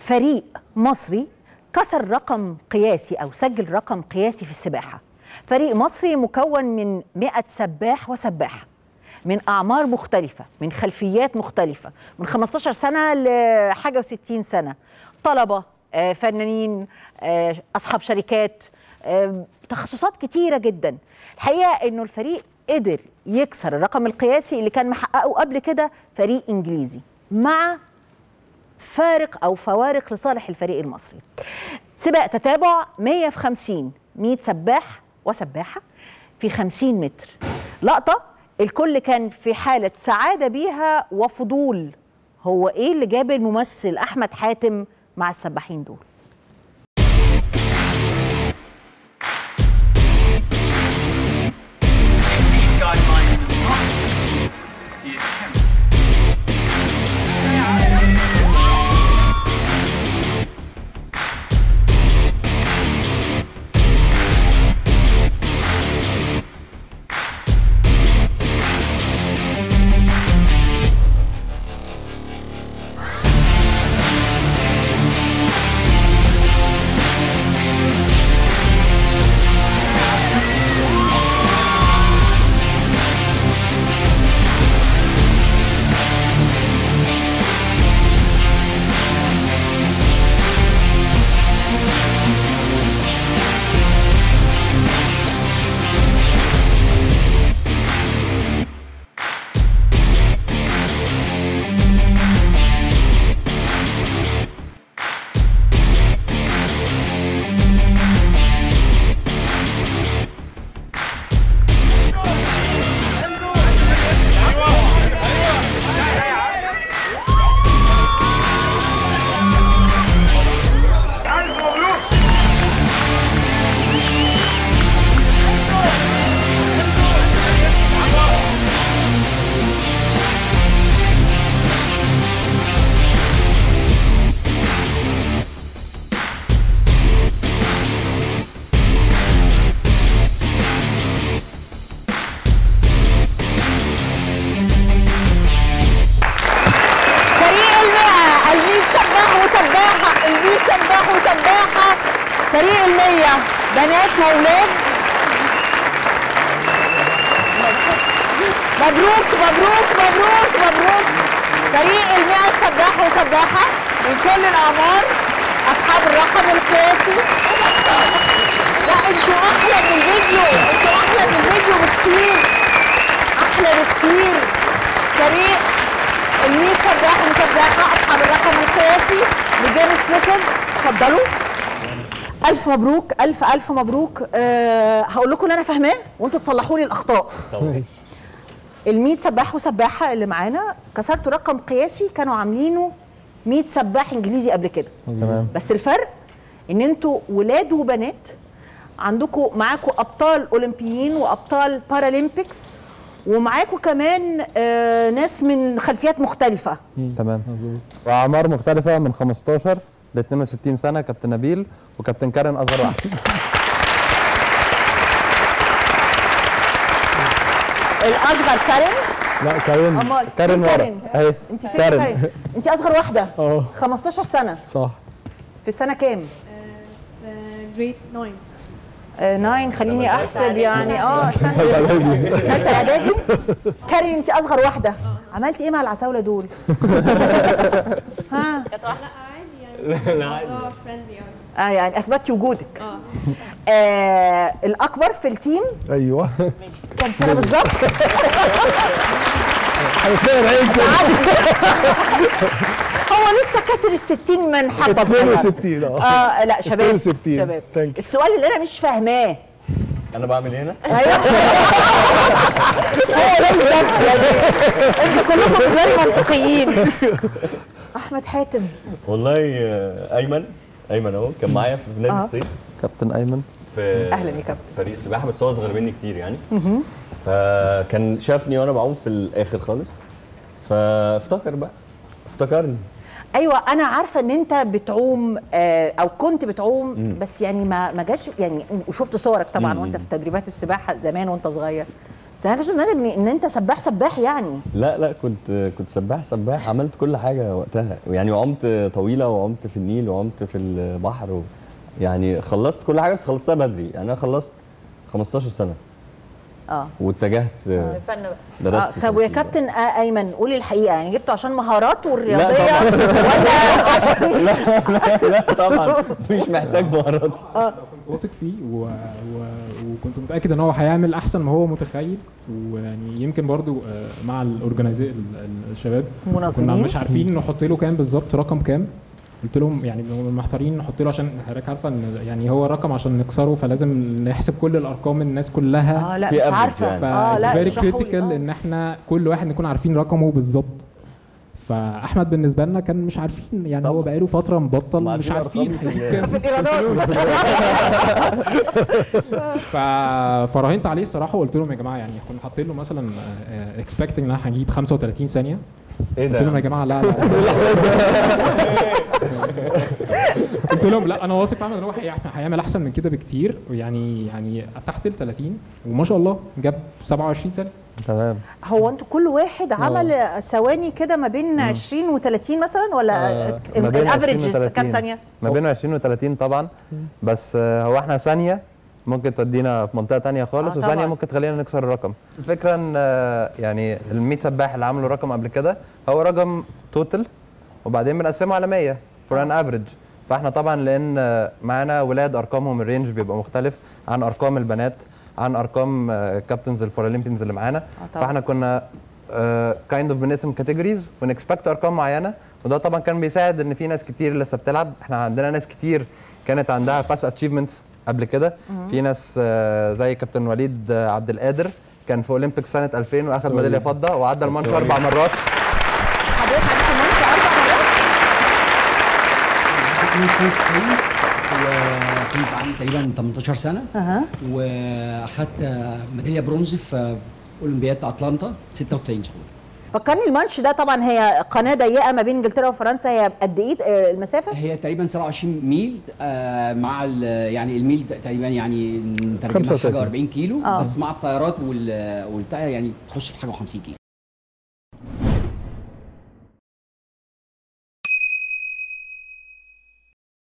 فريق مصري كسر رقم قياسي أو سجل رقم قياسي في السباحة. فريق مصري مكون من 100 سباح وسباحة من أعمار مختلفة، من خلفيات مختلفة، من 15 سنة لحاجة و60 سنة، طلبة، فنانين، أصحاب شركات، تخصصات كتيرة جدا. الحقيقة إنه الفريق قدر يكسر الرقم القياسي اللي كان محققه قبل كده فريق إنجليزي، مع فارق أو فوارق لصالح الفريق المصري. سباق تتابع 100 في 50، 100 سباح وسباحة في 50 متر. لقطة الكل كان في حالة سعادة بيها وفضول، هو إيه اللي جاب الممثل أحمد حاتم مع السباحين دول؟ فريق ال100 بنات وولاد، مبروك مبروك مبروك مبروك. فريق ال100 سباح وسباحة من كل الأعمار، أصحاب الرقم القياسي. لا انتوا أحلى من الفيديو، انتوا أحلى من الفيديو بكتير، أحلى بكتير. فريق ال100 سباح وسباحة أصحاب الرقم القياسي لجينيس ريكوردز، اتفضلوا. ألف مبروك، ألف ألف مبروك. هقول لكم اللي أنا فاهماه وأنتوا تصلحوا لي الأخطاء. ال100 سباح وسباحة اللي معانا كسرتوا رقم قياسي، كانوا عاملينه 100 سباح إنجليزي قبل كده. تمام. بس الفرق إن أنتوا ولاد وبنات، عندكم معاكم أبطال أولمبيين وأبطال بارالمبيكس، ومعاكم كمان ناس من خلفيات مختلفة. تمام مظبوط. وأعمار مختلفة من 15 ل 62 سنة، كابتن نبيل وكابتن كارين أصغر واحد. الأصغر كارين؟ لا كارين. كارين ورا اهي. انت فين كارين؟ انت أصغر واحدة. 15 سنة. صح. في سنة كام؟ جريد 9. 9. خليني احسب يعني ثالثة اعدادي. كارين انت اصغر واحدة. عملتي ايه مع العتاولة دول؟ ها؟ لا عادي يعني. لا عادي. يعني اثبتي وجودك. الاكبر في التيم. ايوه. كام سنة بالظبط؟ هو لسه كسر ال60 من حبة صغيرة. 62. لا شباب. 62. شباب. السؤال اللي انا مش فاهماه، انا بعمل هنا؟ ايوه هو ده بالظبط. يعني انتوا كلكم بالنسبه لي منطقيين. احمد حاتم. والله ايمن اهو كان معايا في نادي الصيد. كابتن ايمن. في اهلا يا كابتن. فريق السباحه، بس هو اصغر مني كتير يعني. فكان شافني وانا بعوم في الاخر خالص، افتكرني. ايوه انا عارفه ان انت بتعوم او كنت بتعوم، بس يعني ما جاش يعني، وشفت صورك طبعا وانت في تدريبات السباحه زمان وانت صغير، بس انا كنت ان انت سباح يعني. لا كنت سباح عملت كل حاجه وقتها يعني، وعمت طويله وعمت في النيل وعمت في البحر يعني خلصت كل حاجه، بس خلصتها بدري يعني. انا خلصت 15 سنه واتجهت الفن درست طب ويا كابتن ايمن قولي الحقيقه، يعني جبته عشان مهاراته الرياضيه لا ولا عشان لا طبعا مش محتاج مهارات. كنت واثق فيه وكنت متاكد ان هو هيعمل احسن ما هو متخيل، ويعني يمكن برضو مع الشباب منظمين كنا مش عارفين نحط له كام بالظبط، رقم كام. قلت لهم يعني محتارين نحط له، عشان حضرتك عارفه ان يعني هو الرقم عشان نكسره فلازم نحسب كل الارقام الناس كلها. لا مش عارفه ف فيري كريتيكال ان احنا كل واحد نكون عارفين رقمه بالظبط. فاحمد بالنسبه لنا كان مش عارفين يعني طبعا. هو بقاله فتره مبطل مش عارفين فراهنت عليه الصراحه، وقلت لهم يا جماعه يعني كنا حاطين له مثلا اكسبكتنج ان احنا هنجيب 35 ثانيه. ايه ده؟ قلت لهم يا جماعه لا قلت لهم لا انا واثق فعلا ان هو هيعمل احسن من كده بكتير، يعني تحت ال 30 وما شاء الله جاب 27 سنه. تمام. هو انتوا كل واحد عمل ثواني كده ما بين 20 و30 مثلا ولا الافريج كام ثانيه؟ ما بين 20 و30 طبعا، بس هو احنا ثانيه ممكن تودينا في منطقه ثانيه خالص، وثانيه ممكن تخلينا نكسر الرقم. الفكره ان يعني ال 100 سباح اللي عملوا رقم قبل كده هو رقم توتال، وبعدين بنقسمه على 100 فور ان افريج. فاحنا طبعا لان معانا ولاد ارقامهم الرينج بيبقى مختلف عن ارقام البنات، عن ارقام كابتنز البارالمبيانز اللي معانا، فاحنا كنا كايند اوف بنقسم كاتيجوريز ونكسبكت ارقام معينه، وده طبعا كان بيساعد ان في ناس كتير لسه بتلعب. احنا عندنا ناس كتير كانت عندها باس اتشيفمنتس قبل كده. في ناس زي كابتن وليد عبد القادر كان في اولمبيكس سنه 2000 واخد ميداليه فضه وعدى المانش 4 مرات. حضرتك عديت المانش 4 مرات؟ سنه 90 وكنت عندي تقريبا 18 سنه واخدت ميداليه برونز في اولمبياد اتلانتا 96 ان شاء الله. فكرني المانش ده، طبعا هي قناه ضيقه ما بين انجلترا وفرنسا، هي قد ايه المسافه؟ هي تقريبا 27 ميل مع يعني الميل تقريبا يعني ترجمها حاجه 40 كيلو بس مع الطيارات والبتاع يعني تخش في حاجه 50 كيلو.